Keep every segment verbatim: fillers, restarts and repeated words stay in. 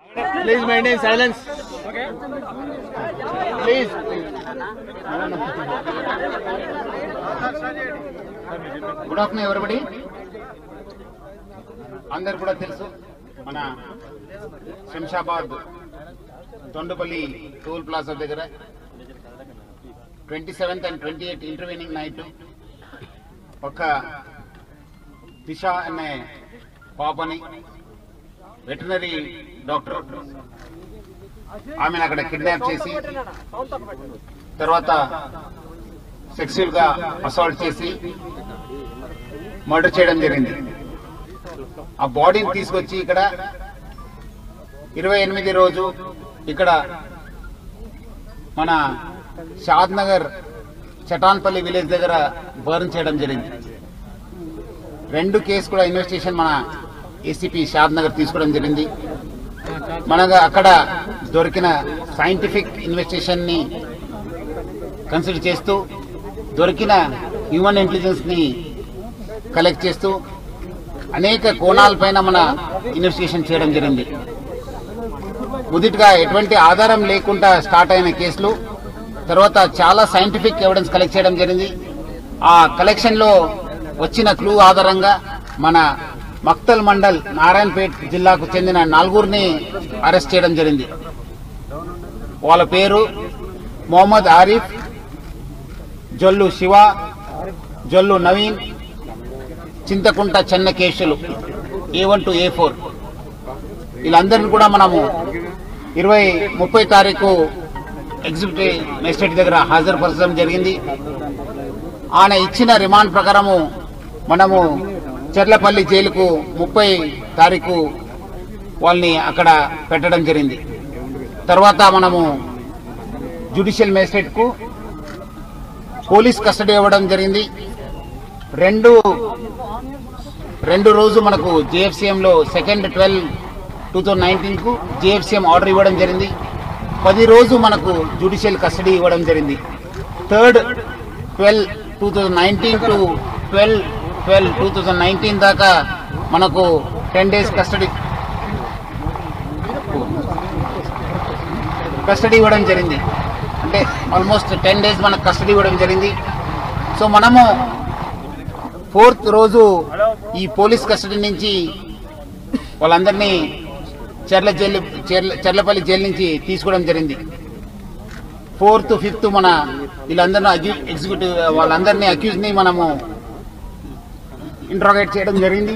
Please maintain silence. Okay. Please. Good afternoon, everybody. అందరు కూడా తెలుసు మన శంషాబాద్ తొండపల్లి టోల్ ప్లాజా దగ్గర twenty seventh and twenty eighth intervening night ఒక దిశ అనే పాపని వెటనరీ డాక్టర్ ఆమెను అక్కడ కిడ్నాప్ చేసి తర్వాత సెక్సువల్ గా అసాల్ట్ చేసి మర్డర్ చేయడం జరిగింది. ఆ బాడీని తీసుకొచ్చి ఇక్కడ ఇరవై ఎనిమిది రోజు ఇక్కడ మన షాద్ నగర్ చటాన్పల్లి విలేజ్ దగ్గర బర్న్ చేయడం జరిగింది. రెండు కేసు కూడా ఇన్వెస్టిగేషన్ మన ఏసీపీ షాద్ నగర్ తీసుకోవడం జరిగింది. మనగా అక్కడ దొరికిన సైంటిఫిక్ ఇన్వెస్టిగేషన్ ని కన్సిడర్ చేస్తూ దొరికిన హ్యూమన్ ఇంటెలిజెన్స్ ని కలెక్ట్ చేస్తూ అనేక కోణాలపైన మన ఇన్వెస్టిగేషన్ చేయడం జరిగింది. మొదటిగా ఎటువంటి ఆధారం లేకుండా స్టార్ట్ అయిన కేసులు తర్వాత చాలా సైంటిఫిక్ ఎవిడెన్స్ కలెక్ట్ చేయడం జరిగింది. ఆ కలెక్షన్ లో వచ్చిన క్లూ ఆధారంగా మన మక్తల్ మండల్ నారాయణపేట్ జిల్లాకు చెందిన నలుగురిని అరెస్ట్ చేయడం జరిగింది. వాళ్ళ పేరు Mohammed Arif, Jollu Shiva, Jollu Naveen, Chintakunta Chennakeshulu A one to A four. వీళ్ళందరినీ కూడా మనము ఇరవై ముప్పై తారీఖు ఎగ్జిక్యూటివ్ మేజిస్ట్రేట్ దగ్గర హాజరుపరచడం జరిగింది. ఆయన ఇచ్చిన రిమాండ్ ప్రకారము మనము చెర్లపల్లి జైలుకు ముప్పై తారీఖు వాళ్ళని అక్కడ పెట్టడం జరిగింది. తర్వాత మనము జ్యుడిషియల్ మేజిస్ట్రేట్ కు పోలీస్ కస్టడీ ఇవ్వడం జరిగింది. రెండు రెండు రోజు మనకు జేఎఫ్సీఎం లో second twelve two thousand nineteen కు జేఎఫ్సీఎం ఆర్డర్ ఇవ్వడం జరిగింది. పది రోజు మనకు జ్యుడిషియల్ కస్టడీ ఇవ్వడం జరిగింది. Third twelve two thousand nineteen to twelve twelve two thousand nineteen దాకా మనకు టెన్ డేస్ కస్టడీ కస్టడీ ఇవ్వడం జరిగింది. అంటే ఆల్మోస్ట్ టెన్ డేస్ మనకు కస్టడీ ఇవ్వడం జరిగింది. సో మనము ఫోర్త్ రోజు ఈ పోలీస్ కస్టడీ నుంచి వాళ్ళందరినీ చెర్ల జైలు చెర్లపల్లి జైలు నుంచి తీసుకోవడం జరిగింది. ఫోర్త్ ఫిఫ్త్ మన వీళ్ళందరినీ ఎగ్జిక్యూటివ్ వాళ్ళందరినీ అక్యూజ్ ని మనము ఇంట్రాగేట్ చేయడం జరిగింది.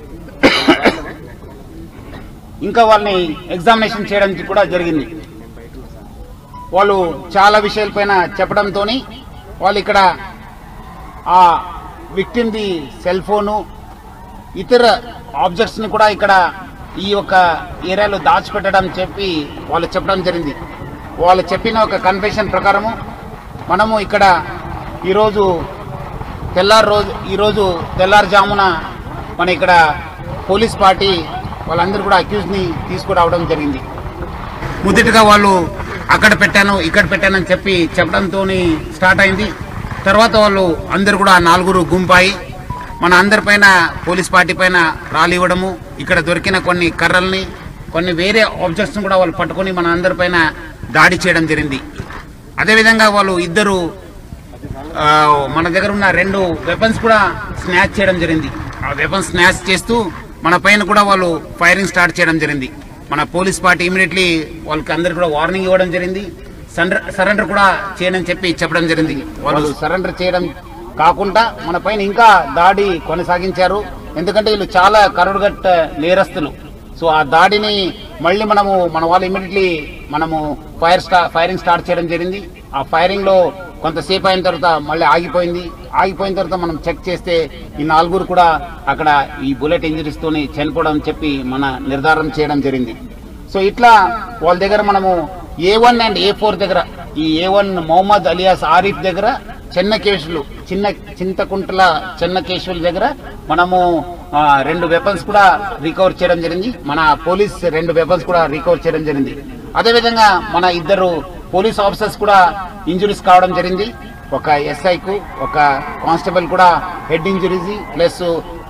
ఇంకా వాళ్ళని ఎగ్జామినేషన్ చేయడం కూడా జరిగింది. వాళ్ళు చాలా విషయాలపైన చెప్పడంతో వాళ్ళు ఇక్కడ ఆ విక్టిమ్ ది సెల్ ఫోను ఇతర ఆబ్జెక్ట్స్ ని కూడా ఇక్కడ ఈ యొక్క ఏరియాలో దాచిపెట్టడం చెప్పి వాళ్ళు చెప్పడం జరిగింది. వాళ్ళు చెప్పిన ఒక కన్ఫెషన్ ప్రకారము మనము ఇక్కడ ఈరోజు తెల్లారు రోజు ఈరోజు తెల్లారుజామున మన ఇక్కడ పోలీస్ పార్టీ వాళ్ళందరూ కూడా అక్యూజ్ ని తీసుకురావడం జరిగింది. మొదటిగా వాళ్ళు అక్కడ పెట్టాను ఇక్కడ పెట్టానని చెప్పి చెప్పడంతో స్టార్ట్ అయింది. తర్వాత వాళ్ళు అందరు కూడా నాలుగురు గుంపాయి మన అందరిపైన పోలీస్ పార్టీ పైన రాళ్ళు ఇవ్వడము, ఇక్కడ దొరికిన కొన్ని కర్రల్ని కొన్ని వేరే ఆబ్జెక్ట్స్ కూడా వాళ్ళు పట్టుకొని మన అందరిపైన దాడి చేయడం జరిగింది. అదేవిధంగా వాళ్ళు ఇద్దరు మన దగ్గర ఉన్న రెండు వెపన్స్ కూడా స్నాచ్ చేయడం జరిగింది. ఆ వెపన్స్ స్నాచ్ చేస్తూ మన పైన కూడా వాళ్ళు ఫైరింగ్ స్టార్ట్ చేయడం జరిగింది. మన పోలీస్ పార్టీ ఇమీడియట్లీ వాళ్ళకి అందరు కూడా వార్నింగ్ ఇవ్వడం జరిగింది. సరెండర్ కూడా చేయనని చెప్పి చెప్పడం జరిగింది. వాళ్ళు సరెండర్ చేయడం కాకుండా మన పైన ఇంకా దాడి కొనసాగించారు. ఎందుకంటే వీళ్ళు చాలా కరుడుగట్ట నేరస్తులు. సో ఆ దాడిని మళ్ళీ మనము మన వాళ్ళు ఇమీడియట్లీ మనము ఫైర్ స్టా ఫైరింగ్ స్టార్ట్ చేయడం జరిగింది. ఆ ఫైరింగ్ లో కొంతసేపు అయిన తర్వాత మళ్ళీ ఆగిపోయింది. ఆగిపోయిన తర్వాత మనం చెక్ చేస్తే ఈ నలుగురు కూడా అక్కడ ఈ బుల్లెట్ ఇంజరీస్ తోని చనిపోవడం చెప్పి మన నిర్ధారణ చేయడం జరిగింది. సో ఇట్లా వాళ్ళ దగ్గర మనము A one and A four దగ్గర ఈ A one Mohammed alias Arif దగ్గర చిన్న కేసులు చిన్న చింతకుంటల చిన్న కేసుల దగ్గర మనము రెండు వెపన్స్ కూడా రికవర్ చేయడం జరిగింది. మన పోలీస్ రెండు వెపన్స్ కూడా రికవర్ చేయడం జరిగింది. అదేవిధంగా మన ఇద్దరు పోలీస్ ఆఫీసర్స్ కూడా ఇంజురీస్ కావడం జరిగింది. ఒక ఎస్ఐ కు ఒక కానిస్టేబుల్ కూడా హెడ్ ఇంజురీస్ ప్లస్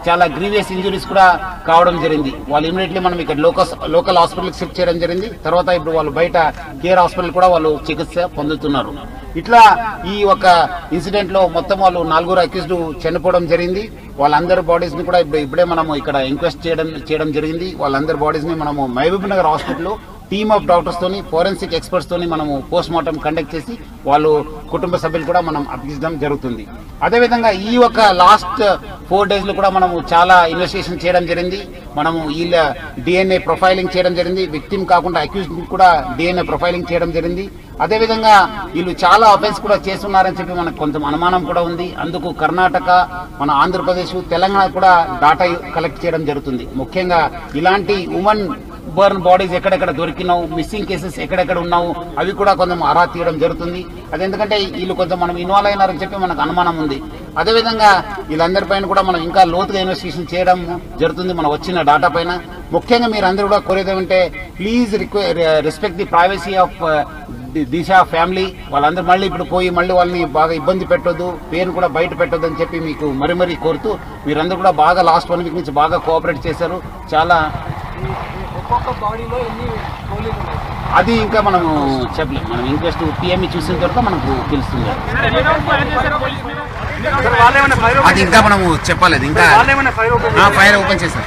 చాలా గ్రీవియస్ ఇంజురీస్ కూడా కావడం జరిగింది. వాళ్ళు ఇమీడియట్లీ మనం ఇక్కడ లోకల్ లోకల్ హాస్పిటల్కి షిఫ్ట్ చేయడం జరిగింది. తర్వాత ఇప్పుడు వాళ్ళు బయట కేర్ హాస్పిటల్ కూడా వాళ్ళు చికిత్స పొందుతున్నారు. ఇట్లా ఈ ఒక ఇన్సిడెంట్ లో మొత్తం వాళ్ళు నలుగురు అక్యూజ్డ్ చనిపోవడం జరిగింది. వాళ్ళందరి బాడీస్ ని కూడా ఇప్పుడు ఇప్పుడే మనము ఇక్కడ ఎంక్వెస్ట్ చేయడం చేయడం జరిగింది. వాళ్ళందరి బాడీస్ ని మనము మహబూబ్ నగర్ హాస్పిటల్లో టీమ్ ఆఫ్ డాక్టర్స్ తోని ఫోరెన్సిక్ ఎక్స్పర్ట్స్ తోని మనము పోస్ట్ మార్టం కండక్ట్ చేసి వాళ్ళు కుటుంబ సభ్యులు కూడా మనం అప్పగించడం జరుగుతుంది. అదేవిధంగా ఈ ఒక లాస్ట్ ఫోర్ డేస్ లో కూడా మనము చాలా ఇన్వెస్టిగేషన్ చేయడం జరిగింది. మనము వీళ్ళ డిఎన్ఏ ప్రొఫైలింగ్ చేయడం జరిగింది. విక్టిమ్ కాకుండా అక్యూజ్ కూడా డిఎన్ఏ ప్రొఫైలింగ్ చేయడం జరిగింది. అదేవిధంగా వీళ్ళు చాలా అఫెన్స్ కూడా చేస్తున్నారని చెప్పి మనకు కొంత అనుమానం కూడా ఉంది. అందుకు కర్ణాటక, మన ఆంధ్రప్రదేశ్, తెలంగాణ కూడా డాటా కలెక్ట్ చేయడం జరుగుతుంది. ముఖ్యంగా ఇలాంటి ఉమెన్ బర్న్ బాడీస్ ఎక్కడెక్కడ దొరికినావు, మిస్సింగ్ కేసెస్ ఎక్కడెక్కడ ఉన్నావు అవి కూడా కొంచెం ఆరా తీయడం జరుగుతుంది. అదెందుకంటే వీళ్ళు కొంచెం మనం ఇన్వాల్వ్ అయినారని చెప్పి మనకు అనుమానం ఉంది. అదేవిధంగా వీళ్ళందరిపైన కూడా మనం ఇంకా లోతుగా ఇన్వెస్టిగేషన్ చేయడం జరుగుతుంది మన వచ్చిన డాటా పైన. ముఖ్యంగా మీరు అందరూ కూడా కోరేదేమంటే please respect the privacy of Disha family. వాళ్ళందరూ మళ్ళీ ఇప్పుడు పోయి మళ్ళీ వాళ్ళని బాగా ఇబ్బంది పెట్టొద్దు, పేరు కూడా బయట పెట్టొద్దు అని చెప్పి మీకు మరీ మరీ కోరుతూ మీరందరూ కూడా బాగా లాస్ట్ వన్ వీక్ నుంచి బాగా కోఆపరేట్ చేశారు. చాలా అది ఇంకా మనము చెప్పలేము. మనం ఇంట్రెస్ట్ పిఎంఈ చూసిన తర్వాత మనకు తెలుస్తుంది. అది ఇంకా మనము చెప్పలేదు. ఇంకా ఫైర్ ఓపెన్ చేశారు.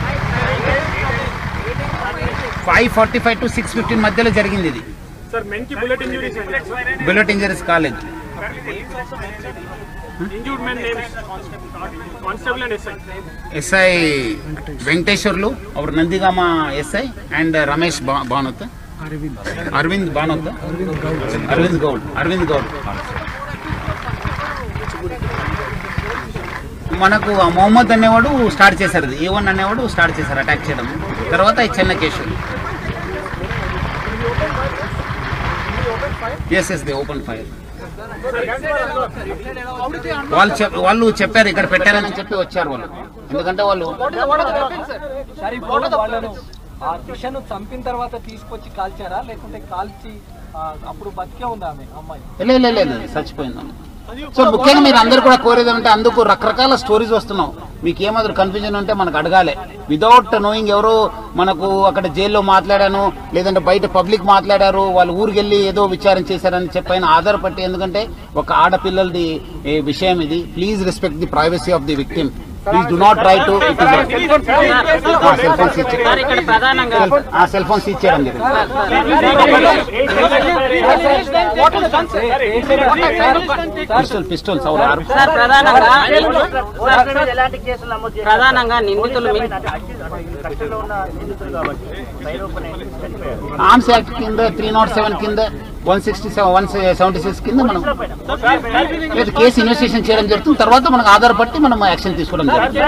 Five forty five to six fifteen మధ్యలో జరిగింది ఇది. బుల్లెట్ ఇంజరీస్ కాలేదు. SI Venkateshwarlu our Nandigama SI and Ramesh Banoth, Aravind Banoth, Aravind Goud Aravind Goud మనకు మొహమ్మద్ అనేవాడు స్టార్ట్ చేశారు. ఏ వన్ అనేవాడు స్టార్ట్ చేశారు అటాక్ చేయడం. తర్వాత ఈ Chinna Kesu yes yes they open fire. వాళ్ళు వాళ్ళు చెప్పారు ఇక్కడ పెట్టారని చెప్పి వచ్చారు వాళ్ళు. ఎందుకంటే వాళ్ళు ఆ దిశను చంపిన తర్వాత తీసుకొచ్చి కాల్చారా లేకుంటే కాల్చి అప్పుడు బతికే ఉందా ఆమె అమ్మాయి? లేదు లేదు చచ్చిపోయింది. సో ముఖ్యంగా మీరు అందరు కూడా కోరేదంటే అందుకు రకరకాల స్టోరీస్ వస్తున్నాం. మీకు ఏమాత్రం కన్ఫ్యూజన్ ఉంటే మనకు అడగాలి. వితౌట్ నోయింగ్ ఎవరో మనకు అక్కడ జైల్లో మాట్లాడాను లేదంటే బయట పబ్లిక్ మాట్లాడారు, వాళ్ళు ఊరికి వెళ్ళి ఏదో విచారణ చేశారని చెప్పైనా ఆధారపట్టి. ఎందుకంటే ఒక ఆడపిల్లలది విషయం ఇది. Please respect the privacy of the victim. Please do not try to it is cell phone seize cell phone seize చేయడం జరిగింది. పిస్టల్ పిస్టల్స్ ప్రధానంగా నిందితులు ఆర్మ్స్ యాక్ట్ కింద త్రీ నాట్ సెవెన్ కింద one sixty seven one seventy six కింద మనం case investigation చేయడం జరుగుతుంది. తర్వాత మనకు ఆధారపట్టి మనం యాక్షన్ తీసుకోవడం జరుగుతుంది.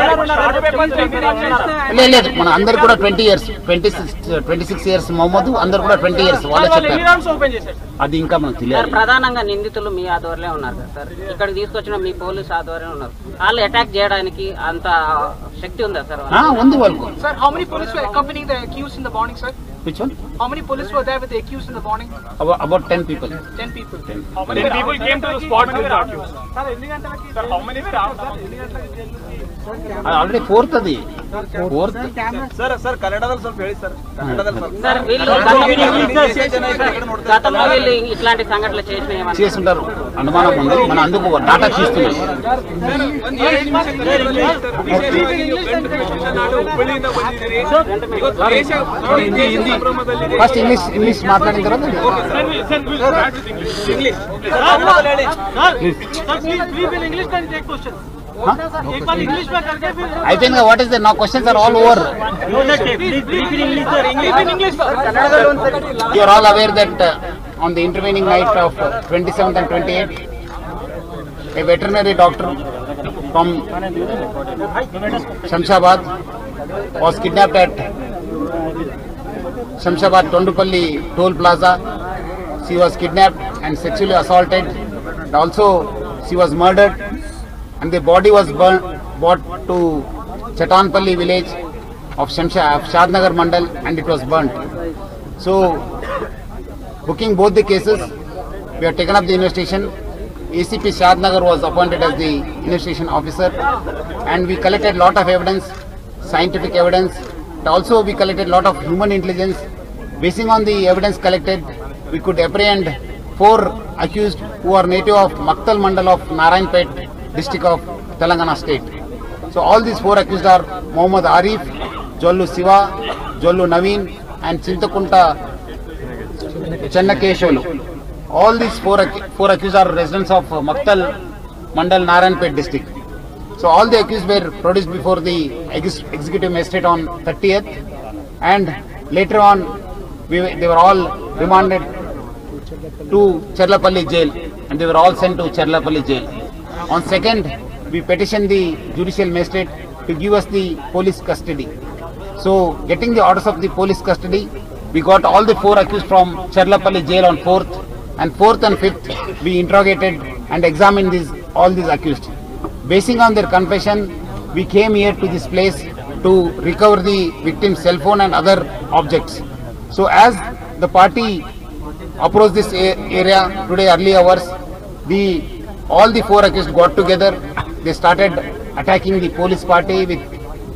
లేదు మన అందరు కూడా twenty years twenty six twenty six years Mohammed అందరు కూడా ట్వంటీ ఇయర్స్ వాళ్ళే చెప్పారు. అది ఇంకా మనకు తెలియదు. ప్రధానంగా నిందితులు మీ ఆధ్వర్యంలో ఉన్నారు కదా సార్, ఇక్కడ తీసుకొచ్చిన మీ పోలీసు ఆధ్వర్యంలో ఉన్నారు. వాళ్ళు అటాక్ చేయడానికి అంత శక్తి ఉందా సార్? ఉంది వాళ్ళకు. Sir, how many police were accompanying the accused in the morning, sir? Which one? How many police were there with the accused in the morning? About, about ten people. ten people. ten. How many ten. people came to the spot with the accused? Sir, ఎన్ని గంటలకి? Sir, how many were out? Sir, ఎన్ని గంటలకి? Already fourth అది fourth sir sir కన్నడದಲ್ಲಿ ಸ್ವಲ್ಪ ಹೇಳಿ sir ಕನ್ನಡದಲ್ಲಿ ಸ್ವಲ್ಪ సర్ వీళ్ళు గతంలో వీళ్ళు ఇట్లాంటి సంఘటనలు చేసిన చేస్తుంటారు అనుమానం ఉంది. మన అందుకు డాటా తీస్తున్నాం. ఫస్ట్ ఇంగ్లీష్ ఇంగ్లీష్ మాట్లాడిన తర్వాత అయిపోయింది. వాట్ ఈస్ ద నా questions are all over. You are all aware that on the intervening night of twenty-seventh and twenty-eighth, a veterinary doctor from Shamshabad was kidnapped at Shamshabad Tondupalli toll plaza. She was kidnapped and sexually assaulted. Also, she was murdered, and the body was burnt, brought to Chatanpalli village of Shamsha of Shadnagar Mandal, and it was burnt. So, booking both the cases, we have taken up the investigation. A C P Shadnagar was appointed as the investigation officer, and we collected lot of evidence, scientific evidence, and also we collected lot of human intelligence. Basing on the evidence collected, we could apprehend four accused who are native of Maktal Mandal of Narayanpet district of Telangana state. So all these four accused are Muhammad Arif, Jollu Siva, Jollu Naveen and Chintakunta Chennakesholu. All these four, four accused are residents of Maktal Mandal Narayanpet district. So all the accused were produced before the ex executive magistrate on thirtieth, and later on we, they were all remanded to Cherlapalli jail, and they were all sent to Cherlapalli jail. On second, we petitioned the judicial magistrate to give us the police custody. So getting the orders of the police custody, we got all the four accused from Cherlapalli jail on fourth, and fourth and fifth we interrogated and examined these all these accused. Basing on their confession, we came here to this place to recover the victim's cell phone and other objects. So as the party approached this area today early hours, the all the four accused got together. They started attacking the police party with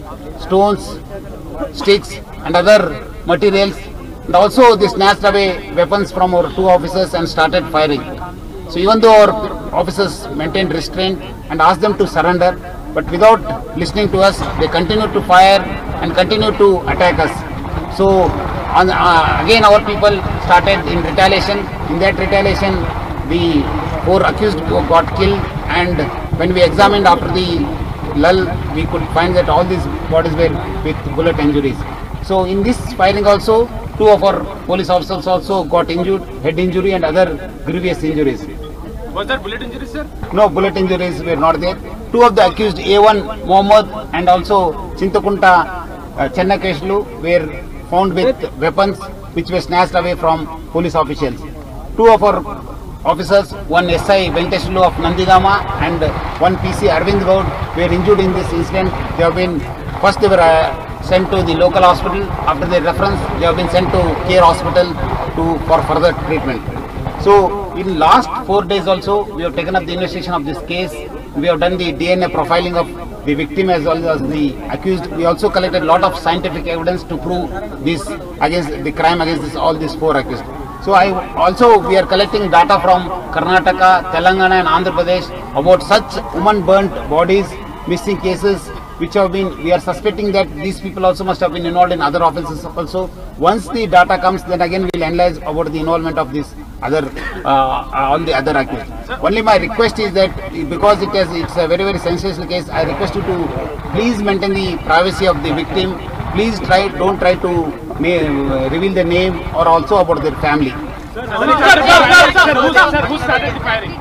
stones, sticks and other materials, and also they snatched away weapons from our two officers and started firing. So even though our officers maintained restraint and asked them to surrender, but without listening to us, they continued to fire and continued to attack us. So on, uh, again our people started in retaliation. In that retaliation, the four accused got killed, and when we examined after the lull, we could find that all these bodies were with bullet injuries. So in this firing also, two of our police officers also got injured, head injury and other grievous injuries. Was there bullet injuries, sir? No bullet injuries were not there. Two of the accused, A one Mohammed and also Chintakunta uh, Chennakeshlu, were found with weapons which were snatched away from police officials. Two of our officers, one S I Venkateshlu of Nandigama and one P C Arvind Gaud, were injured in this incident. They have been, first they were uh, sent to the local hospital. After their reference, they have been sent to Care Hospital to for further treatment. So in last four days also, we have taken up the investigation of this case. We have done the D N A profiling of the victim as well as the accused. We also collected a lot of scientific evidence to prove this against the crime against this, all these four accused. So I also we are collecting data from Karnataka, Telangana and Andhra Pradesh about such woman burnt bodies, missing cases which have been, we are suspecting that these people also must have been involved in other offences also. Once the data comes, then again we will analyze about the involvement of this other, uh, all the other accused. Only my request is that because it is, it's a very very sensitive case, I request you to please maintain the privacy of the victim. Please try, don't try to may, uh, reveal the name or also about their family. Sir, sir, sir, sir, who, sir, who started the firing?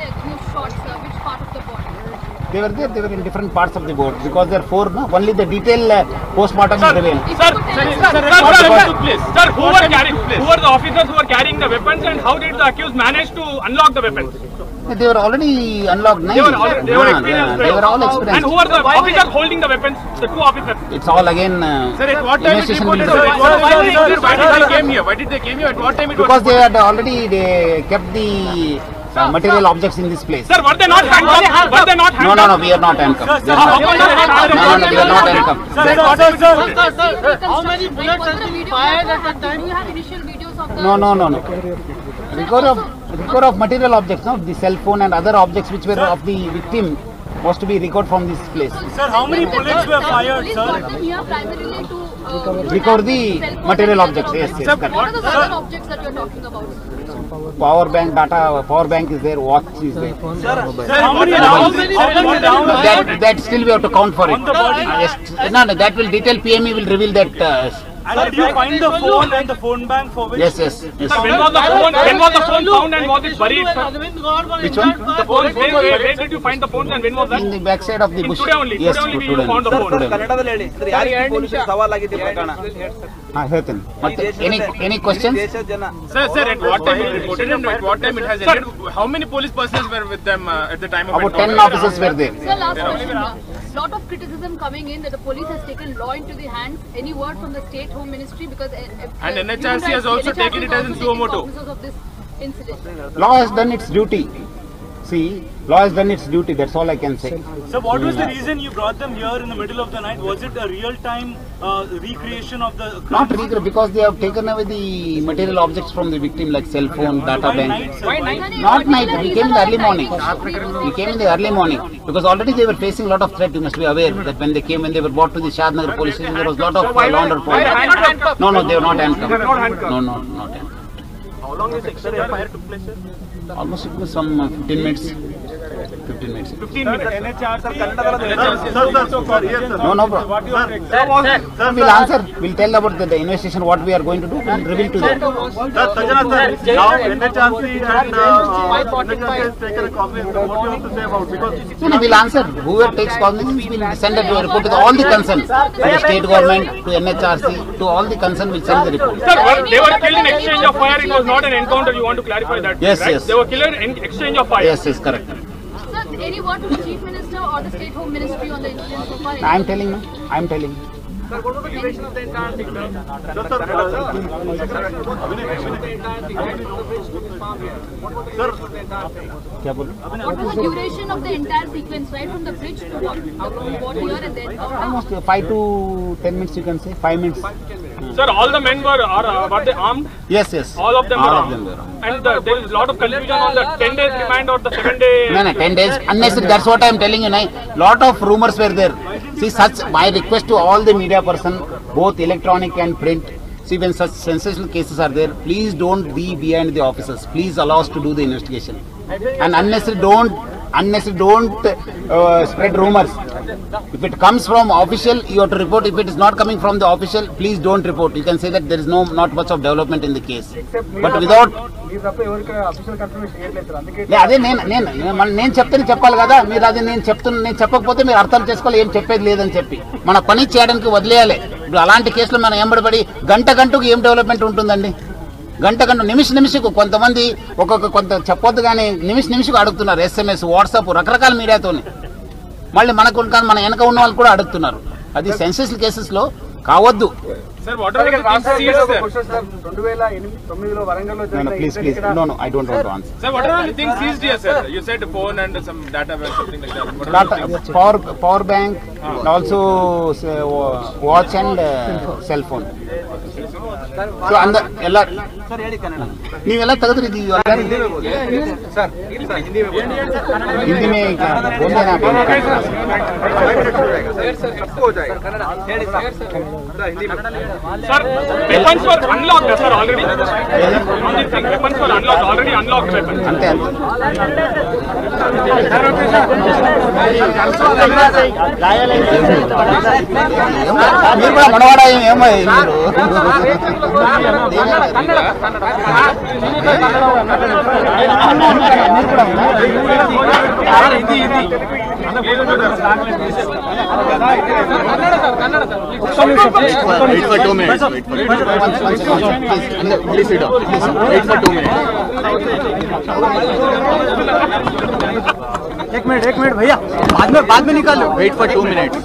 They were there, they were in different parts of the board because there are four, no? Only the detail uh, post-mortem is revealed. Sir, sir, sir, sir, sir, sir, who were carrying, who were the officers who were carrying the weapons, and how did the accused manage to unlock the weapons? They were already unlocked. They were, already, they were experienced. They were all experienced. And who were the officers holding the weapons? The two officers. It's all again. Uh, sir, at what time it reported? Sir, why did they came here? Why did they came here? At what time it was? Because they had already they kept the uh, material objects in this place. Sir, were they not handcuffed? Were they not handcuffed? No, no, no. We are not handcuffed. No, no, no. We are not handcuffed. Sir, sir, sir, sir, sir, how many bullets have been fired at that time? Do you have initial videos of the... No, no, no, no. Recovery of, recovery of material objects, no? The cell phone and other objects which were of the victim was to be recovered from this place. Sir, how many bullets were fired, sir? Recover the material objects, yes, yes. Sir, correct. what are the other objects that you are talking about? Power bank data, power bank is there, watch is there. Sir, sir how many rounds? That, that still we have to count for it. On the body? Uh, yes, no, no, that will detail P M E will reveal that. Uh, And did you find the phone and the phone bank for which? yes, yes, yes. Sir, when was the phone? When was the phone found and was it buried? Sir? Which one? The phone. Where, where, where did you find the phone and when was that? In the backside of the In bush. today only. Yes, today only today. you found the phone. Today. ಕನ್ನಡದಲ್ಲಿ ಹೇಳಿ ಯಾರಿಗೆ ಪೊಲೀಸರು ಸವಾಲಾಗಿದೆ ಪ್ರಕರಣ ಹಾ ಹೇಳ್ತೇನೆ ಮತ್ತೆ any any questions? ದೇಶದ ಜನ Sir, sir, at what time it reported and at what time it has ended? How many police personnel were with them uh, at the time of About ten encounter? officers were there. Sir, last question. Lot of criticism coming in that the police has taken law into the hands. Any word from the State Home Ministry because uh, uh, And N H R C has also taken it as in suo moto. Of this incident. Law has done its duty. See, law has done its duty. That's all I can say. So what was the reason you brought them here in the middle of the night? Was it a real-time uh, recreation of the crime? Not regret, because they have taken away the material objects from the victim like cell phone, data Why bank. night, sir? Why Why- night? Not night. We came in the early morning. We came in the early morning because already they were facing a lot of threat. You must be aware that when they came, when they were brought to the Shadnagar police station, there was a lot of uh, law and order problems. No, no, they were not handcuffed. No, no, not handcuffed. How long is exterior fire took place, sir? Almost it was some uh, fifteen minutes. fifteen minutes. fifteen minutes. N H R C. No, no problem. We'll answer. We'll tell about the, the investigation, what we are going to do. We'll reveal to them. Sir, Sajana sir, now N H R C and uh, N H R C has taken a cognizance. What do you have to say about it? Because No, no, we'll answer. Whoever takes cognizance, we'll send it to a report to the, all the concerned. To the state government, to N H R C, to all the concerned, we'll send the report. Sir, were- they were killed in exchange of fire. It was not an encounter. You want to clarify that? Yes, right? yes. They were killed in exchange of fire. Yes, yes, correct. Sir, any word from the Chief Minister or the State Home Ministry on the incident so far? I'm telling you. I'm telling you. Sir, what was the duration of the entire thing, sir? क्या बोल What was the duration of the entire sequence, right from the bridge to what, what here and then? How long? Almost five to ten minutes, you can say. Five minutes. Sir, all the men were are, uh, were they armed? Yes, yes. All of them All were of armed. them were armed. And uh, there is a lot of confusion on the ten days remand or the seven day. No, no, ten days. Unnecessary. That's what I'm telling you. Now, lot of rumors were there. See, such my request to all the media person, both electronic and print. See, when such sensational cases are there, please don't be behind the officers. Please allow us to do the investigation. And unnecessary, don't unnecessary, don't uh, spread rumors. If it comes from official, you have to report. If it is not coming from the official, please don't report. You can say that there is no not much of development in the case. But without లే, అదే నేను నేను మన- నేను చెప్తే చెప్పాలి కదా. మీరు అదే నేను చెప్తున్నా, నేను చెప్పకపోతే మీరు అర్థం చేసుకోవాలి ఏం చెప్పేది లేదని చెప్పి మన పని చేయడానికి వదిలేయాలి. ఇప్పుడు అలాంటి కేసులు మనం ఎంబడబడి గంట గంటకు ఏం డెవలప్మెంట్ ఉంటుందండి? గంట గంట నిమిష నిమిషకు కొంతమంది ఒక్కొక్క కొంత చెప్పొద్దు కానీ నిమిష నిమిషకు అడుగుతున్నారు. ఎస్ఎంఎస్, వాట్సాప్, రకరకాల మీడియాతోని. మళ్ళీ మనకు కానీ మన వెనక ఉన్న వాళ్ళు కూడా అడుగుతున్నారు. అది సెన్సేషనల్ కేసెస్ లో కావద్దు. Sir, what are the things seized, sir? Please please no no I don't want to answer. Sir, what are the things seized here, sir? You said phone and some data or something like that. What are the things? Power power bank, also watch and cell phone. So ಅಂದ ಎಲ್ಲ ನೀವೆಲ್ಲ ತೆಗೆದ್ರಿ ಇದು Hindi May ಒಂದೇನಾ? Sir, weapons were unlocked, sir, already. On the thing, weapons were unlocked, already unlocked weapons. అంతే అంతే. మీరు కూడా మనవాడ ఏమో మీరు Wait for two minutes. Wait for Please sit down. Please wait for two minutes. एक मिनट एक मिनट भैया बाद में बाद में निकालो. Wait for two minutes.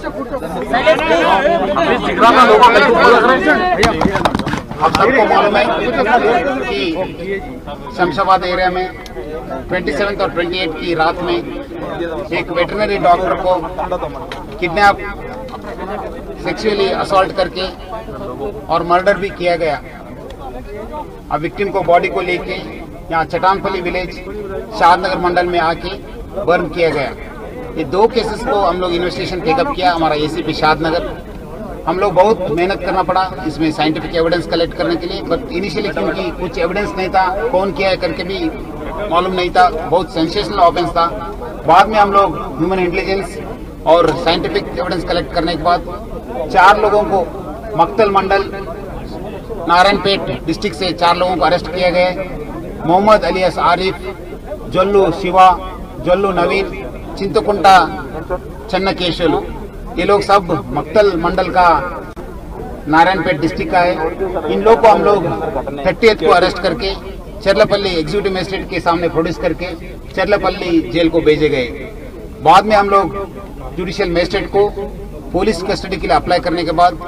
आप सबको मालूम है कि शमशाबाद एरिया में सत्ताईस और अट्ठाईस की रात में एक वेटरनरी डॉक्टर को किडनैप, सेक्सुअली असॉल्ट करके और मर्डर भी किया गया. अब विक्टिम को बॉडी को लेके यहाँ चटानपल्ली विलेज शादनगर मंडल में आके बर्न किया गया. ये दो केसेस को हम लोग इन्वेस्टिगेशन टेकअप किया. हमारा एसीपी शादनगर, हम लोग बहुत मेहनत करना पड़ा इसमें साइंटिफिक एविडेंस कलेक्ट करने के लिए. बट इनिशियली क्योंकि कुछ एविडेंस नहीं था, कौन किया है करके भी मालूम नहीं था, बहुत सेंसेशनल ऑफेंस था. बाद में हम लोग ह्यूमन इंटेलिजेंस और साइंटिफिक एविडेंस कलेक्ट करने के बाद चार लोगों को मक्तल मंडल नारायणपेट डिस्ट्रिक्ट से चार लोगों को अरेस्ट किया गया. मोहम्मद अलियास आरिफ, जल्लू शिवा, जल्लू नवीन, चिंतकुंटा चन्नकेशवलू, ये लोग सब मक्तल मंडल का नारायणपेट डिस्ट्रिक्ट का है. इन लोग को हम लोग थर्टियथ को अरेस्ट करके चरलापल्ली एग्जीक्यूटिव मजिस्ट्रेट के सामने प्रोड्यूस करके चरलापल्ली जेल को भेजे गए. बाद में हम लोग जुडिशियल मजिस्ट्रेट को पुलिस कस्टडी के लिए अप्लाई करने के बाद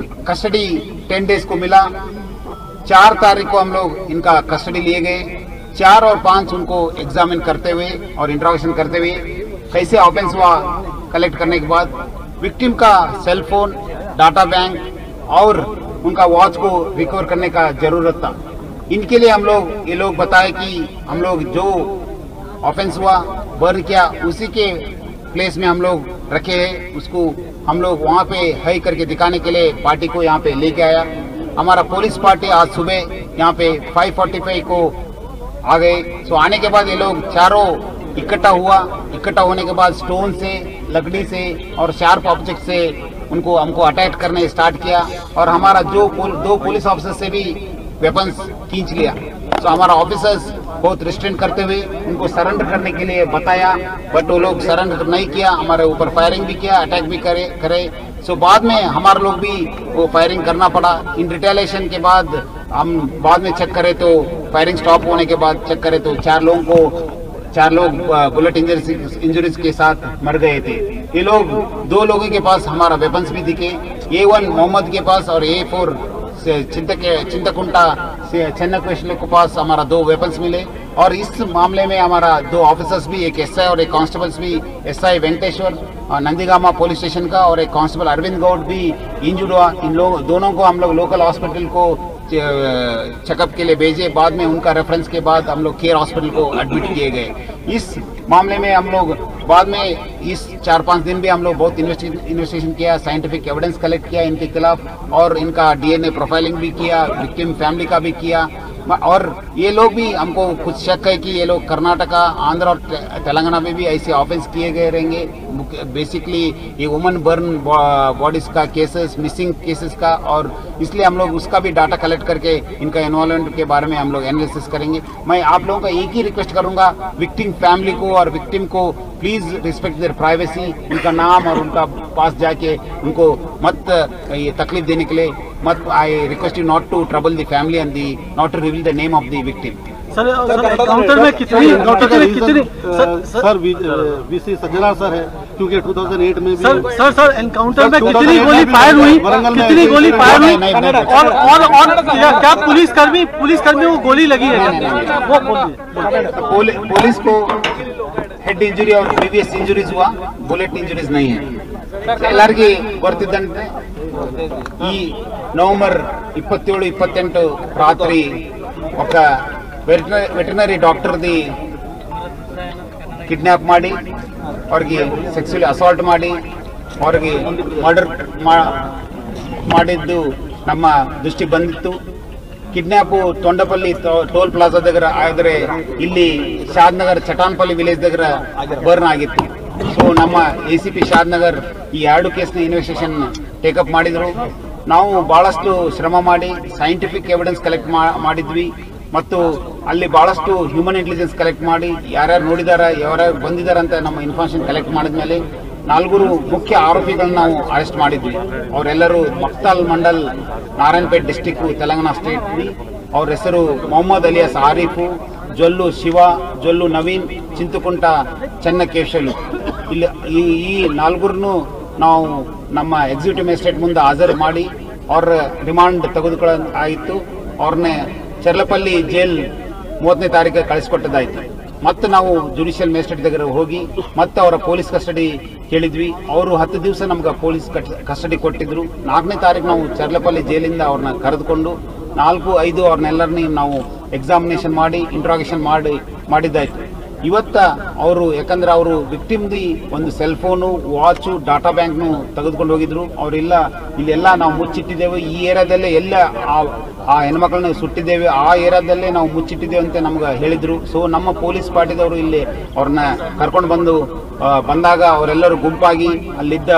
कस्टडी टेन डेज को मिला. चार तारीख को हम लोग इनका कस्टडी लिए गए. चार और पांच उनको एग्जामिन करते हुए और इंट्रोगेशन करते हुए कैसे ऑफेंस हुआ कलेक्ट करने के बाद विक्टिम का सेल फोन, डाटा बैंक और उनका वॉच को रिकवर करने का जरूरत था। इनके लिए हम लोग ये लोग बताए कि हम लोग जो ऑफेंस हुआ बर्न किया उसी के प्लेस में हम लोग रखे हैं, उसको हम लोग वहाँ पे है करके दिखाने के लिए पार्टी को यहाँ पे लेके आया। हमारा पुलिस पार्टी आज सुबह यहाँ पे फाइव फोर्टी फाइव को आ गए। सो आने के बाद ये लोग चारों इकट्ठा हुआ। इकट्ठा होने के बाद स्टोन से, लकड़ी से और शार्प ऑब्जेक्ट से उनको हमको अटैक करने स्टार्ट किया और हमारा जो दो पुलिस ऑफिसर से भी वेपन्स खींच लिया। तो हमारा ऑफिसर्स बहुत रिस्ट्रेंट करते हुए उनको सरेंडर करने के लिए बताया, बट वो लोग सरेंडर नहीं किया। हमारे ऊपर फायरिंग भी किया, अटैक भी करे करे सो बाद में हमारे लोग भी वो फायरिंग करना पड़ा। इन रिटेलिएशन के बाद हम बाद में चेक करें तो फायरिंग स्टॉप होने के बाद चेक करें तो चार लोगों को चार लोग बुलेट इंजरीज इंजरीज के साथ मर गए थे। ये लोग दो लोगों के पास हमारा वेपन्स भी दिखे, ए वन मोहम्मद के पास और ए फोर चिंतक चिंतकुंटा से चन्नकेश्वर के पास हमारा दो वेपन्स मिले। और इस मामले में हमारा दो ऑफिसर्स भी, एक एसआई और एक कांस्टेबल्स भी, SI Venkateshwar Nandigama police station का और एक कांस्टेबल अरविंद गौड भी इंजर्ड हुआ। इन लोग दोनों को हम लोग लोकल हॉस्पिटल को चेकअप के लिए भेजे। बाद में उनका रेफरेंस के बाद हम लोग केयर हॉस्पिटल को एडमिट किए गए। इस मामले में हम लोग बाद में इस चार पांच दिन भी हम लोग बहुत इन्वेस्टिगेशन किया, साइंटिफिक एविडेंस कलेक्ट किया इनके खिलाफ और इनका डीएनए प्रोफाइलिंग भी किया, विक्टिम फैमिली का भी किया। और ये लोग भी हमको कुछ शक है कि ये लोग कर्नाटका, आंध्र और तेलंगाना में भी ऐसे ऑफेंस किए गए रहेंगे। बेसिकली ये वुमन बर्न बॉडीज का केसेस, मिसिंग केसेस का, और इसलिए हम लोग उसका भी डाटा कलेक्ट करके इनका इन्वॉल्वमेंट के बारे में हम लोग एनालिसिस करेंगे। मैं आप लोगों का एक ही रिक्वेस्ट करूंगा, विक्टिम फैमिली को और विक्टिम को प्लीज रिस्पेक्ट देयर प्राइवेसी। उनका नाम और उनका पास जाके उनको मत ये तकलीफ देने के लिए मत। I request you not to trouble the family and the not to reveal the name of the victim. Sir encounter में कितनी एनकाउंटर में कितनी सर वीसी सज्जला सर है, क्योंकि दो हज़ार आठ में भी सर सर सर एनकाउंटर में कितनी गोली फायर हुई, कितनी गोली फायर हुई और और और क्या पुलिस कर्मी पुलिस कर्मी को गोली लगी है? वो पुलिस को हेड इंजुरी और प्रीवियस इंजुरीज हुआ, बुलेट इंजुरीज नहीं है। ಎಲ್ಲರಿಗೆ ಗೊತ್ತಿದ್ದಂತೆ ಈ ನವೆಂಬರ್ ಇಪ್ಪತ್ತೇಳು ಇಪ್ಪತ್ತೆಂಟು ರಾತ್ರಿ ఒక ವೆಟರ್ನರಿ ಡಾಕ್ಟರ್ದಿ ಕಿಡ್ನಾಪ್ ಮಾಡಿ ಅವ್ರಿಗೆ ಸೆಕ್ಸುವಲಿ ಅಸಾಲ್ಟ್ ಮಾಡಿ ಅವ್ರಿಗೆ ಮರ್ಡರ್ ಮಾಡಿದ್ದು ನಮ್ಮ ದೃಷ್ಟಿಗೆ ಬಂದಿತ್ತು। ಕಿಡ್ನಾಪು ತೊಂಡಪಲ್ಲಿ ಟೋಲ್ ಪ್ಲಾಜಾ దగ్గర ಆದರೆ ಇಲ್ಲಿ ಶಾದ್ನಗರ್ ಚಟಾನ್ಪಲ್ಲಿ ವಿಲೇಜ್ దగ్గర ಬರ್ನ್ ಆಗಿತ್ತು। ಸೊ ನಮ್ಮ ಎಸಿಪಿ ಶಾದ್ನಗರ್ ಈ ಎರಡು ಕೇಸ್ನ ಇನ್ವೆಸ್ಟಿಗೇಷನ್ ಟೇಕಪ್ ಮಾಡಿದ್ರು। ನಾವು ಬಹಳಷ್ಟು ಶ್ರಮ ಮಾಡಿ ಸೈಂಟಿಫಿಕ್ ಎವಿಡೆನ್ಸ್ ಕಲೆಕ್ಟ್ ಮಾಡಿದ್ವಿ ಮತ್ತು ಅಲ್ಲಿ ಬಹಳಷ್ಟು ಹ್ಯೂಮನ್ ಇಂಟೆಲಿಜೆನ್ಸ್ ಕಲೆಕ್ಟ್ ಮಾಡಿ ಯಾರ್ಯಾರು ನೋಡಿದಾರ ಯಾರ್ಯಾರು ಬಂದಿದ್ದಾರೆ ಅಂತ ನಮ್ಮ ಇನ್ಫಾರ್ಮೇಶನ್ ಕಲೆಕ್ಟ್ ಮಾಡಿದ್ಮೇಲೆ ನಾಲ್ವರು ಮುಖ್ಯ ಆರೋಪಿಗಳನ್ನ ನಾವು ಅರೆಸ್ಟ್ ಮಾಡಿದ್ವಿ। ಅವರೆಲ್ಲರೂ ಮಕ್ತಾಲ್ ಮಂಡಲ್, ನಾರಾಯಣಪೇಟ್ ಡಿಸ್ಟಿಕ್, ತೆಲಂಗಾಣ ಸ್ಟೇಟ್। ಅವ್ರ ಹೆಸರು ಮೊಹಮ್ಮದ್ ಅಲಿಯಾಸ್ ಆರಿಫು, ಜೊಲ್ಲು ಶಿವ, ಜೊಲ್ಲು ನವೀನ್, ಚಿಂತುಕುಂಟ ಚನ್ನಕೇಶಲು। ಇಲ್ಲಿ ಈ ನಾಲ್ವರನ್ನು ನಾವು ನಮ್ಮ ಎಕ್ಸಿಕ್ಯೂಟಿವ್ ಮ್ಯಾಜಿಸ್ಟ್ರೇಟ್ ಮುಂದೆ ಹಾಜರು ಮಾಡಿ ಅವ್ರ ರಿಮಾಂಡ್ ತೆಗೆದುಕೊಳ್ಳಾಯಿತು। ಅವ್ರನ್ನೇ ಚರ್ಲಪಲ್ಲಿ ಜೈಲ್ ಮೂವತ್ತನೇ ತಾರೀಕು ಕಳಿಸ್ಕೊಟ್ಟದಾಯಿತು। ಮತ್ತೆ ನಾವು ಜುಡಿಷಿಯಲ್ ಮ್ಯಾಜಿಸ್ಟ್ರೇಟ್ దగ్గర ಹೋಗಿ ಮತ್ತೆ ಅವರ ಪೊಲೀಸ್ ಕಸ್ಟಡಿ ಕೇಳಿದ್ವಿ। ಅವರು ಹತ್ತು ದಿವಸ ನಮ್ಗೆ ಪೊಲೀಸ್ ಕಸ್ಟಡಿ ಕೊಟ್ಟಿದ್ರು। ನಾಲ್ಕನೇ ತಾರೀಕು ನಾವು ಚರ್ಲಪಲ್ಲಿ ಜೈಲಿಂದ ಅವ್ರನ್ನ ಕರೆದುಕೊಂಡು ನಾಲ್ಕು ಐದು ಅವ್ರನ್ನೆಲ್ಲರನ್ನ ನಾವು ಎಕ್ಸಾಮಿನೇಷನ್ ಮಾಡಿ ಇಂಟ್ರಾಗೇಷನ್ ಮಾಡಿ ಮಾಡಿದ್ದಾಯ್ತು। ಇವತ್ತ ಅವರು ಯಾಕಂದ್ರೆ ಅವರು ವಿಕ್ಟಿಮ್ದಿ ಒಂದು ಸೆಲ್ ಫೋನು, ವಾಚು, ಡಾಟಾ ಬ್ಯಾಂಕ್ನು ತೆಗೆದುಕೊಂಡು ಹೋಗಿದ್ರು। ಅವರೆಲ್ಲ ಇಲ್ಲೆಲ್ಲ ನಾವು ಮುಚ್ಚಿಟ್ಟಿದ್ದೇವೆ, ಈ ಏರಿಯಾದಲ್ಲೇ ಎಲ್ಲ ಆ ಹೆಣ್ಮಕ್ಳನ್ನ ಸುಟ್ಟಿದ್ದೇವೆ, ಆ ಏರಿಯಾದಲ್ಲೇ ನಾವು ಮುಚ್ಚಿಟ್ಟಿದ್ದೇವೆ ಅಂತ ನಮ್ಗೆ ಹೇಳಿದ್ರು। ಸೊ ನಮ್ಮ ಪೊಲೀಸ್ ಪಾರ್ಟಿದವರು ಇಲ್ಲಿ ಅವ್ರನ್ನ ಕರ್ಕೊಂಡು ಬಂದು ಬಂದಾಗ ಅವರೆಲ್ಲರೂ ಗುಂಪಾಗಿ ಅಲ್ಲಿದ್ದ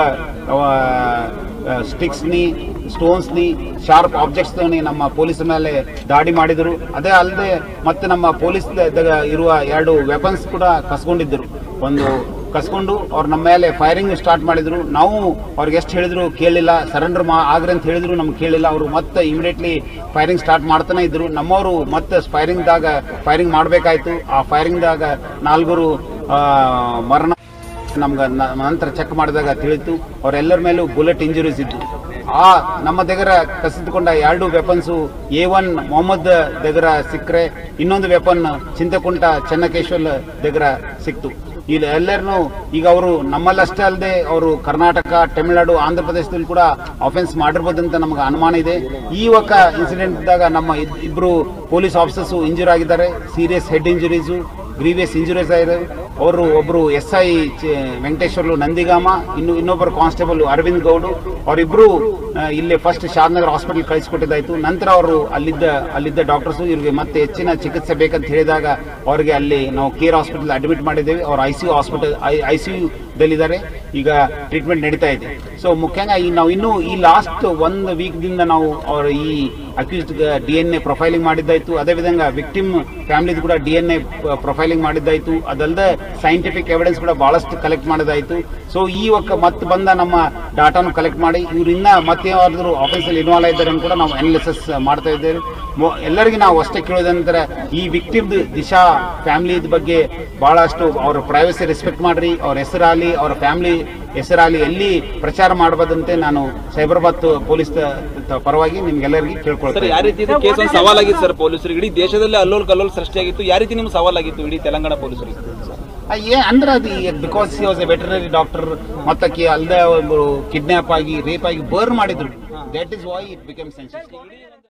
ಸ್ಟಿಕ್ಸ್ನಿ, ಸ್ಟೋನ್ಸ್ನಿ, ಶಾರ್ಪ್ ಆಬ್ಜೆಕ್ಟ್ಸ್ ನಮ್ಮ ಪೊಲೀಸ್ ಮೇಲೆ ದಾಳಿ ಮಾಡಿದ್ರು। ಅದೇ ಅಲ್ಲದೆ ಮತ್ತೆ ನಮ್ಮ ಪೊಲೀಸ್ ಇರುವ ಎರಡು ವೆಪನ್ಸ್ ಕೂಡ ಕಸ್ಕೊಂಡಿದ್ದರು। ಒಂದು ಕಸ್ಕೊಂಡು ಅವ್ರು ನಮ್ಮ ಮೇಲೆ ಫೈರಿಂಗ್ ಸ್ಟಾರ್ಟ್ ಮಾಡಿದ್ರು। ನಾವು ಅವ್ರಿಗೆ ಎಷ್ಟು ಹೇಳಿದ್ರು ಕೇಳಿಲ್ಲ, ಸರೆಂಡರ್ ಮಾ ಆಗ್ರಿ ಅಂತ ಹೇಳಿದ್ರು, ನಮ್ಗೆ ಕೇಳಿಲ್ಲ। ಅವರು ಮತ್ತೆ ಇಮಿಡಿಯೇಟ್ಲಿ ಫೈರಿಂಗ್ ಸ್ಟಾರ್ಟ್ ಮಾಡ್ತಾನೆ ಇದ್ರು। ನಮ್ಮವರು ಮತ್ತೆ ಫೈರಿಂಗ್ದಾಗ ಫೈರಿಂಗ್ ಮಾಡಬೇಕಾಯ್ತು। ಆ ಫೈರಿಂಗ್ದಾಗ ನಾಲ್ವರು ಮರಣ ನಮ್ಗೆ ನಂತರ ಚೆಕ್ ಮಾಡಿದಾಗ ತಿಳಿತು ಅವರೆಲ್ಲರ ಮೇಲೂ ಬುಲೆಟ್ ಇಂಜುರೀಸ್ ಇತ್ತು। ఆ ನಮ್ಮ దగ్గర ಕಸಿದುಕೊಂಡ ಎರಡು ವೆಪನ್ಸ್ ಎ ಒನ್ ಮೊಹಮ್ಮದ್ దగ్గర ಸಿಕ್ಕರೆ ಇನ್ನೊಂದು ವೆಪನ್ ಚಿಂತಕುಂಟ ಚೆನ್ನಕೇಶ್ವರ್ దగ్గర ಸಿಕ್ತು. ಇಲ್ಲಿ ಎಲ್ಲರನ್ನು ಈಗ ಅವರು ನಮ್ಮಲ್ಲಷ್ಟೇ ಅಲ್ಲದೆ ಅವರು ಕರ್ನಾಟಕ, ತಮಿಳುನಾಡು, ಆಂಧ್ರ ಪ್ರದೇಶದಲ್ಲಿ ಕೂಡ ಅಫೆನ್ಸ್ ಮಾಡಿರ್ಬೋದು ಅಂತ ನಮಗೆ ಅನುಮಾನ ಇದೆ. ಈ ಒಕ್ಕ ಇನ್ಸಿಡೆಂಟ್ ಇದ್ದಾಗ ನಮ್ಮ ಇಬ್ರು ಪೊಲೀಸ್ ಆಫೀಸರ್ಸ್ ಇಂಜೂರ್ ಆಗಿದ್ದಾರೆ, serious head injuries, grievous injuries ಆಗಿದೆ. ಅವರು ಒಬ್ರು ಎಸ್ ಐ ವೆಂಕಟೇಶ್ವರ್ಲು ನಂದಿಗಾಮ, ಇನ್ನು ಇನ್ನೊಬ್ಬರು ಕಾನ್ಸ್ಟೇಬಲ್ ಅರವಿಂದ್ ಗೌಡು, ಅವರಿಬ್ರು ಇಲ್ಲಿ ಫಸ್ಟ್ ಶಾದ್ನಗರ್ ಹಾಸ್ಪಿಟಲ್ ಕಳಿಸಿಕೊಟ್ಟಿದ್ದಾಯ್ತು. ನಂತರ ಅವರು ಅಲ್ಲಿದ್ದ ಅಲ್ಲಿದ್ದ ಡಾಕ್ಟರ್ಸ್ ಇವ್ರಿಗೆ ಮತ್ತೆ ಹೆಚ್ಚಿನ ಚಿಕಿತ್ಸೆ ಬೇಕಂತ ಹೇಳಿದಾಗ ಅವರಿಗೆ ಅಲ್ಲಿ ನಾವು ಕೇರ್ ಹಾಸ್ಪಿಟಲ್ ಅಡ್ಮಿಟ್ ಮಾಡಿದ್ದೇವೆ. ಅವ್ರು I C U hospital I C U ದಲ್ಲಿದ್ದಾರೆ, ಈಗ ಟ್ರೀಟ್ಮೆಂಟ್ ನಡೀತಾ ಇದೆ. ಸೊ ಮುಖ್యంగా ಈ ನಾವು ಇನ್ನೂ ಈ ಲಾಸ್ಟ್ ಒಂದು ವೀಕ್ ದಿಂದ ನಾವು ಅವರ ಈ accused D N A profiling ಮಾಡಿದ್ದಾಯ್ತು. ಅದೇವಿಧಂగా ವಿಕ್ಟಿಮ್ ಫ್ಯಾಮಿಲಿದು ಕೂಡ ಡಿ ಎನ್ ಎ ಪ್ರೊಫೈಲಿಂಗ್ ಮಾಡಿದ್ದಾಯ್ತು. ಅದಲ್ಲದೆ ಸೈಂಟಿಫಿಕ್ ಎವಿಡೆನ್ಸ್ ಕೂಡ ಬಹಳಷ್ಟು ಕಲೆಕ್ಟ್ ಮಾಡಿದಾಯ್ತು. ಸೊ ಈ ಒಕ್ಕ ಮತ್ತೆ ಬಂದ ನಮ್ಮ ಡಾಟಾನು ಕಲೆಕ್ಟ್ ಮಾಡಿ ಇವರಿಂದ ಮತ್ತೆ ಯಾರಾದರೂ ಆಫೀಸಲ್ಲಿ ಇನ್ವಾಲ್ವ್ ಆಗಿದ್ದಾರೆ ಕೂಡ ನಾವು ಅನಾಲಿಸಿಸ್ ಮಾಡ್ತಾ ಇದ್ದೇವೆ. ಎಲ್ಲರಿಗೂ ನಾವು ಅಷ್ಟೇ ಕೇಳೋದಂದ್ರೆ ಈ ವಿಕ್ಟಿಮ್ ದಿಶಾ ಫ್ಯಾಮಿಲಿ ಬಗ್ಗೆ ಬಹಳಷ್ಟು ಅವ್ರ ಪ್ರೈವಸಿ ರೆಸ್ಪೆಕ್ಟ್ ಮಾಡ್ರಿ, ಅವ್ರ ಹೆಸರಾಗಲಿ ಅವ್ರ ಫ್ಯಾಮಿಲಿ ಹೆಸರಾಗಲಿ ಎಲ್ಲಿ ಪ್ರಚಾರ ಮಾಡಬಾರ್ದಂತೆ ನಾನು ಸೈಬರಾಬಾದ್ ಪೊಲೀಸ್ ಪರವಾಗಿ ನಿಮ್ಗೆಲ್ಲರಿಗೂ ಕೇಳ್ಕೊಳ್ತೀನಿ. ಯಾವ ರೀತಿ ಕೇಸ್ ಒಂದು ಸವಾಲಾಗಿತ್ತು ಸರ್ ಪೊಲೀಸರಿಗೆ? ಇಡೀ ದೇಶದಲ್ಲಿ ಅಲ್ಲೋಲ್ ಕಲ್ಲೋಲ್ ಸೃಷ್ಟಿಯಾಗಿತ್ತು. ಯಾವ ರೀತಿ ನಿಮ್ಗೆ ಸವಾಲಾಗಿತ್ತು ಇಡೀ ತೆಲಂಗಾಣ ಪೊಲೀಸರಿಗೆ? ಏ ಅಂದ್ರೆ ಅದು because he was a veterinary doctor, ಮತ್ತಕ್ಕೆ ಅಲ್ಲದೆ ಒಬ್ಬರು ಕಿಡ್ನಾಪ್ ಆಗಿ ರೇಪ್ ಆಗಿ ಬರ್ನ್ ಮಾಡಿದ್ರು. That is why it become sensitive.